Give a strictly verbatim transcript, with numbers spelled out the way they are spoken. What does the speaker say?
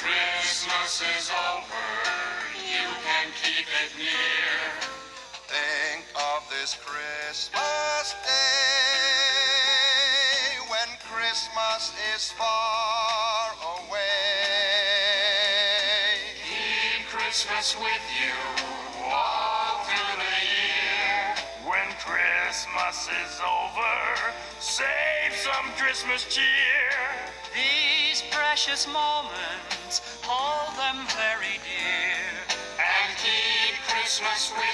Christmas is over, you can keep it near. Think of this Christmas day when Christmas is far away. Keep Christmas with you all through the year. When Christmas is over, save some Christmas cheer. These precious moments, hold them very dear. And keep Christmas with